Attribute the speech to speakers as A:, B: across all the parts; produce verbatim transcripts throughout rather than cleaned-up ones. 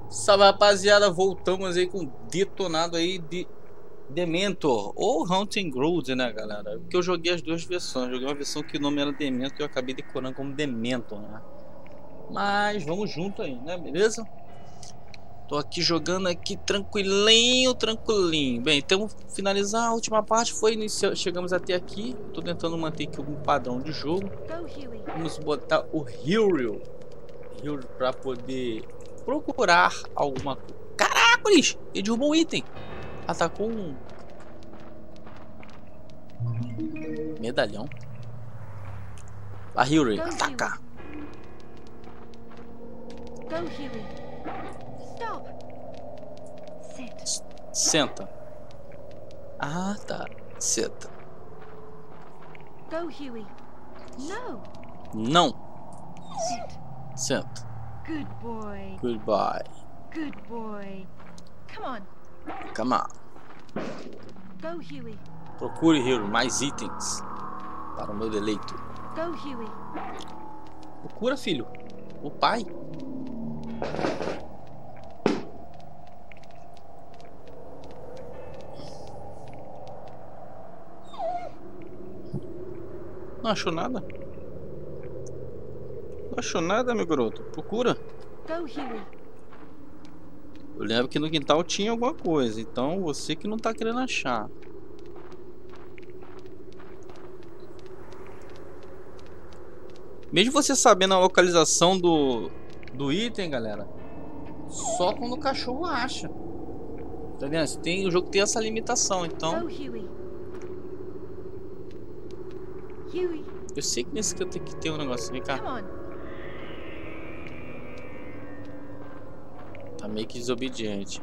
A: Salve, rapaziada, voltamos aí com detonado aí de Dementor ou Haunting Ground, né, galera? Porque eu joguei as duas versões. Joguei uma versão que o nome era Dementor e eu acabei decorando como Dementor, né? Mas vamos junto aí, né? Beleza? Tô aqui jogando aqui tranquilinho, tranquilinho. Bem, então finalizar a última parte foi iniciar, chegamos até aqui. Tô tentando manter aqui algum padrão de jogo. Vamos botar o Hero, Hero para poder procurar alguma coisa. Caracoles! Ele derrubou um item. Atacou um medalhão. A Hero, ataca.
B: Go, Huey. Stop. Sit.
A: Senta. Ah, tá. Senta.
B: Go, Huey. No.
A: Não.
B: Sit.
A: Senta.
B: Good boy.
A: Goodbye.
B: Good boy. Come on.
A: Come on.
B: Go, Huey.
A: Procure, Hero, mais itens para o meu deleito.
B: Go, Huey.
A: Procura, filho. O pai. Não achou nada? Não achou nada, meu garoto? Procura.
B: Go, Huey.
A: Eu lembro que no quintal tinha alguma coisa, então você que não tá querendo achar. Mesmo você sabendo a localização do, do item, galera, só quando o cachorro acha. Tá vendo? Tem, o jogo tem essa limitação, então...
B: Go, Huey. Huey.
A: Eu sei que nesse canto tem que ter um negócio. Vem cá.
B: Come on.
A: Tá meio que desobediente.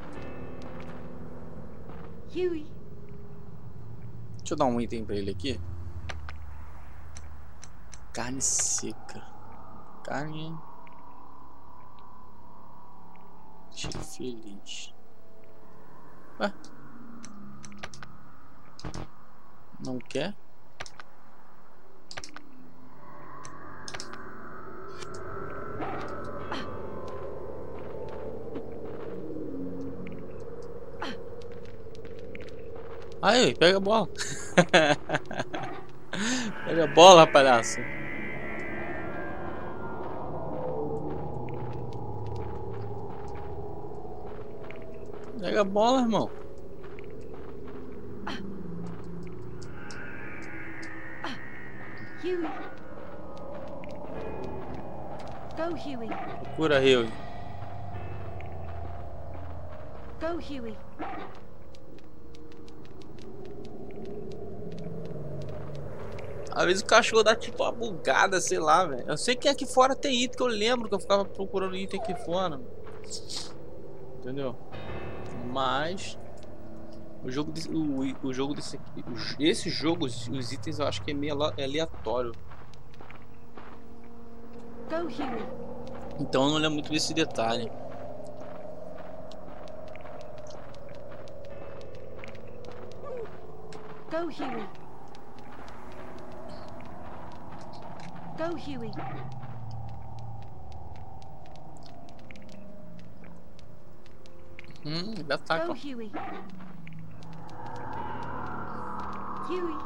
B: Huey.
A: Deixa eu dar um item pra ele aqui. Carne seca. Carne... Cheio feliz. Ué? Não quer? Aí, pega a bola. Pega a bola, palhaço. Pega a bola, irmão.
B: Huey. Go, Huey.
A: Procura, Huey.
B: Go, Huey.
A: Às vezes o cachorro dá tipo uma bugada, sei lá, velho. Eu sei que aqui fora tem item, que eu lembro que eu ficava procurando item aqui fora. Entendeu? Mas... O jogo, de, o, o jogo desse aqui... Esse jogo, os, os itens eu acho que é meio aleatório.
B: Go, Huey.
A: Então eu não lembro muito desse detalhe.
B: Go, Huey. Go, Huey.
A: Hum, ele ataca.
B: Go, Huey. Huey.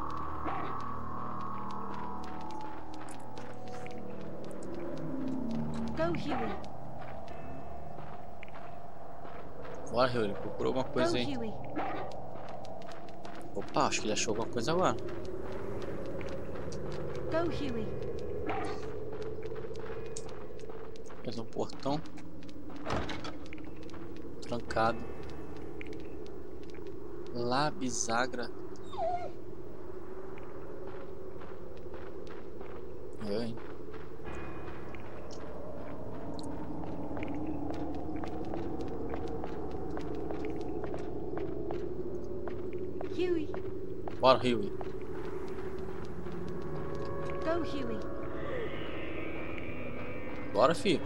B: Go, Huey.
A: Bora, Huey, procura alguma
B: Go,
A: coisa aí.
B: Huey.
A: Opa, acho que ele achou alguma coisa agora.
B: Go, Huey.
A: Mais um portão. Trancado. Lá, bisagra. Eu, hein?
B: Huey.
A: Bora, Huey.
B: Go, Huey.
A: Bora, filho.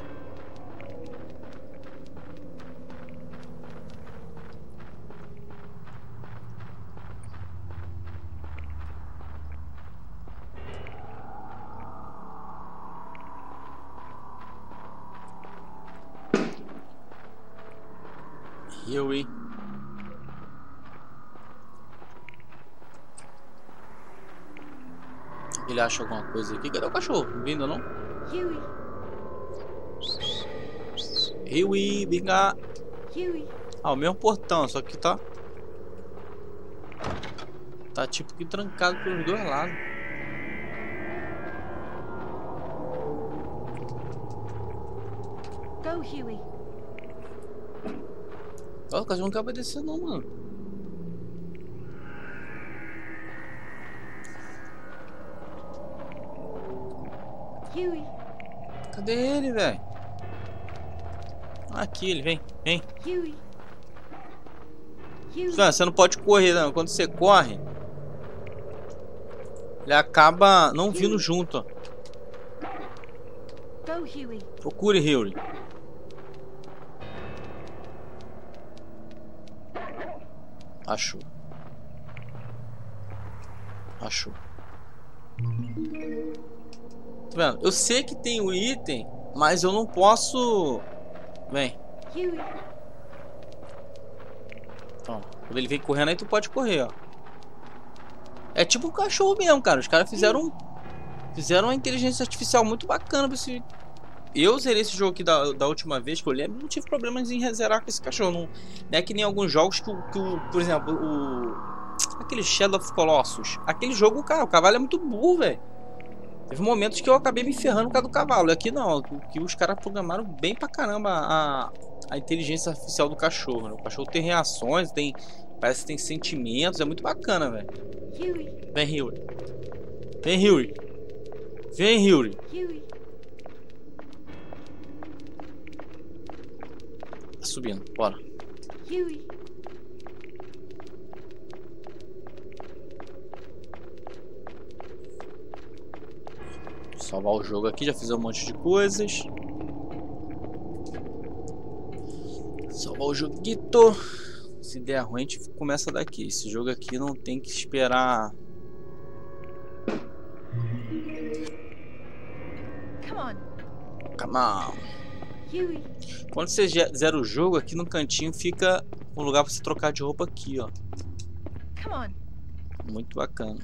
A: Huey. Ele acha alguma coisa aqui. Cadê o cachorro? Não vindo não?
B: Huey.
A: Huey, vem cá.
B: Huey.
A: Ah, o mesmo portão, só que tá... Tá tipo que trancado pelos dois lados.
B: Go, Huey.
A: Ó, o cachorro não quer obedecer não, mano.
B: Huey.
A: Cadê ele, velho? Aqui ele, vem, vem.
B: Huey. Huey.
A: Não, você não pode correr, não. Quando você corre, ele acaba não vindo junto, ó.
B: Go, Huey.
A: Procure, Huey. Achou. Achou. Tá vendo? Eu sei que tem o item, mas eu não posso... Vem.
B: Huey.
A: Então, quando ele vem correndo aí, tu pode correr, ó. É tipo um cachorro mesmo, cara. Os caras fizeram... Fizeram uma inteligência artificial muito bacana pra esse... Eu zerei esse jogo aqui da, da última vez que eu lembro, não tive problemas em zerar com esse cachorro. Não, não é que nem alguns jogos que, o, que o, por exemplo, o... Aquele Shadow of Colossus. Aquele jogo, cara, o cavalo é muito burro, velho. Teve momentos que eu acabei me ferrando por causa do cavalo. Aqui não, que os caras programaram bem pra caramba a, a inteligência artificial do cachorro, né? O cachorro tem reações, tem, parece que tem sentimentos, é muito bacana, velho.
B: Huey.
A: Vem, Huey. Vem, Huey. Vem, Huey.
B: Huey.
A: Tá subindo, bora.
B: Huey.
A: Salvar o jogo aqui, já fiz um monte de coisas. Salvar o joguito. Se der ruim, a gente começa daqui. Esse jogo aqui não tem que esperar.
B: Come on.
A: Come on.
B: Huey.
A: Quando você zera o jogo, aqui no cantinho fica um lugar para você trocar de roupa aqui, ó.
B: Come on.
A: Muito bacana.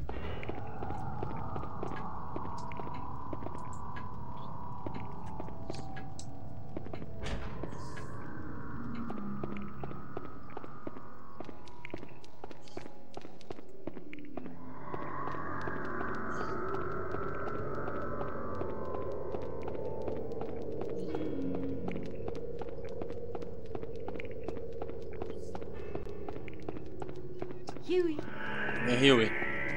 B: Huey.
A: Vem, Huey.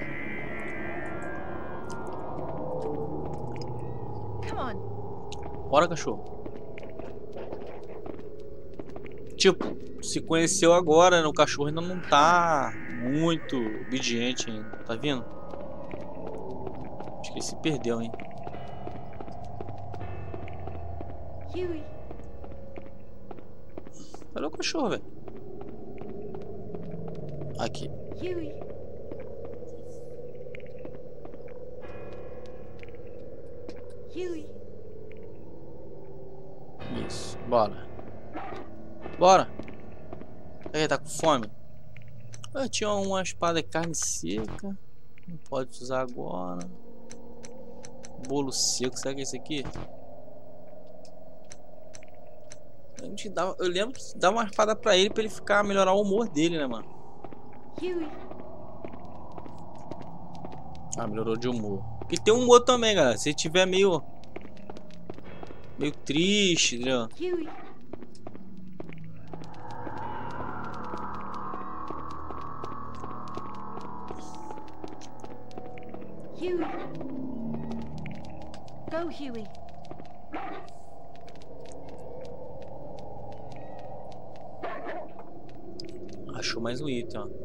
B: Come on.
A: Bora, cachorro. Tipo, se conheceu agora, né? O cachorro ainda não tá muito obediente ainda. Tá vendo? Acho que ele se perdeu, hein?
B: Huey.
A: Olha o cachorro, velho. Aqui.
B: Huey. Huey.
A: Isso. Bora. Bora. Será que ele tá com fome? Eu tinha uma espada de carne seca. Não pode usar agora. Bolo seco. Será que é esse aqui? Eu lembro que dá uma espada pra ele, pra ele ficar, melhorar o humor dele, né, mano?
B: Huey.
A: Ah, melhorou de humor. E tem humor também, galera. Se tiver meio... Meio triste, entendeu?
B: Huey. Huey. Go, Huey.
A: Achou mais um item, ó.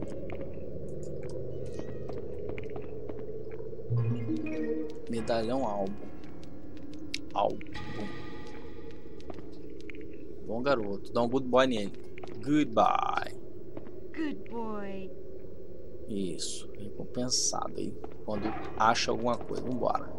A: Medalhão álbum. Álbum. Bom garoto. Dá um good boy nele. Goodbye.
B: Good boy.
A: Isso. Recompensado aí. Quando acha alguma coisa. Vambora.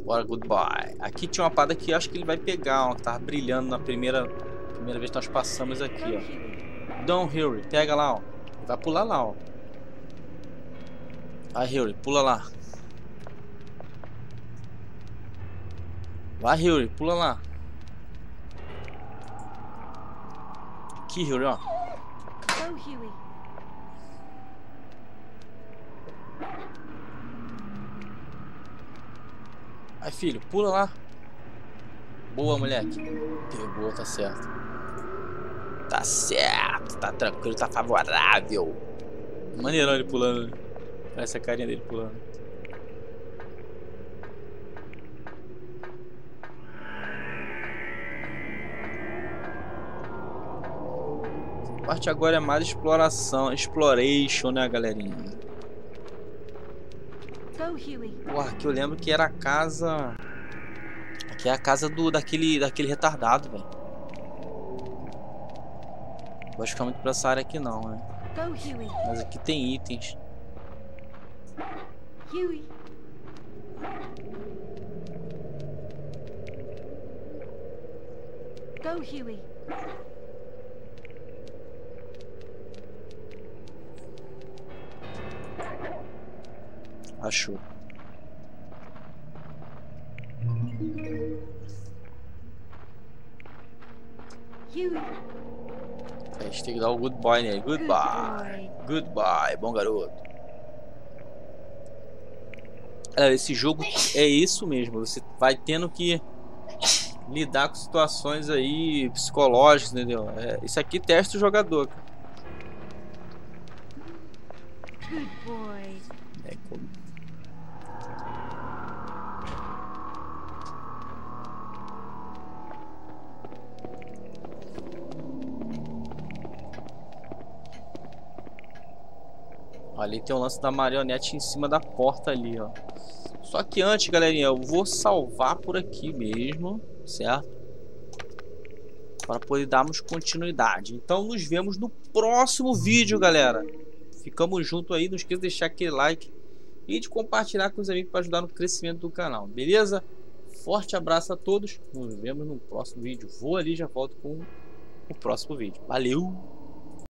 A: Bora, goodbye. Aqui tinha uma parada que eu acho que ele vai pegar, ó, que tava brilhando na primeira, primeira vez que nós passamos aqui,
B: Go,
A: ó.
B: Huey.
A: Don't hurry, pega lá, ó. Vai pular lá, ó. Vai, Hurry, pula lá. Vai, Hurry, pula lá. Aqui, Hurry, ó.
B: Go, Huey.
A: Vai, filho, pula lá. Boa, moleque. Pegou, tá certo. Tá certo, tá tranquilo, tá favorável. Maneirão ele pulando. Parece a carinha dele pulando. A parte agora é mais exploração, exploration, né, galerinha?
B: Go, Huey.
A: Porra, aqui eu lembro que era a casa. Aqui é a casa do daquele daquele retardado, velho. Não vou ficar muito pra essa área aqui não, né?
B: Go, Huey.
A: Mas aqui tem itens.
B: Huey. Go, Huey.
A: Achou.
B: Huey.
A: A gente tem que dar o goodbye nele.
B: Good
A: Goodbye.
B: boy.
A: Goodbye, bom garoto. Galera, esse jogo é isso mesmo. Você vai tendo que lidar com situações aí psicológicas, entendeu? É, isso aqui testa o jogador, cara.
B: Good boy.
A: É, como... Ali tem o lance da marionete em cima da porta ali, ó. Só que antes, galerinha, eu vou salvar por aqui mesmo, certo? Para poder darmos continuidade. Então nos vemos no próximo vídeo, galera. Ficamos juntos aí. Não esqueça de deixar aquele like e de compartilhar com os amigos para ajudar no crescimento do canal, beleza? Forte abraço a todos. Nos vemos no próximo vídeo. Vou ali e já volto com o próximo vídeo. Valeu!